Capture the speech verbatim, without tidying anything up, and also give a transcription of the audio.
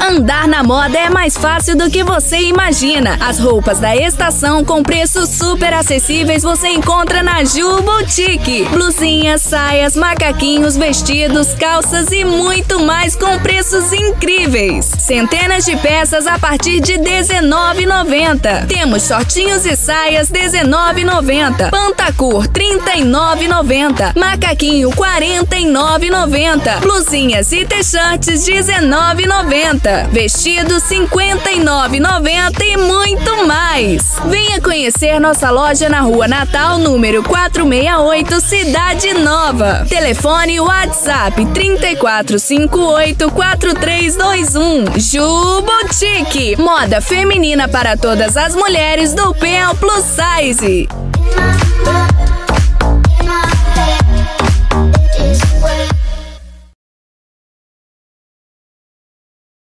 Andar na moda é mais fácil do que você imagina. As roupas da estação com preços super acessíveis você encontra na Ju Boutique. Blusinhas, saias, macaquinhos, vestidos, calças e muito mais com preços incríveis. Centenas de peças a partir de dezenove reais e noventa centavos. Temos shortinhos e saias dezenove reais e noventa centavos. Pantacur trinta e nove reais e noventa centavos. Macaquinho quarenta e nove reais e noventa centavos. Blusinhas e t-shirts dezenove reais e noventa centavos. Vestidos cinquenta e nove reais e noventa centavos e muito mais. Venha conhecer nossa loja na Rua Natal, número quatrocentos e sessenta e oito, Cidade Nova. Telefone WhatsApp trinta e quatro, cinquenta e oito, quatro três dois um. Ju Boutique, moda feminina para todas as mulheres do pé ao plus size.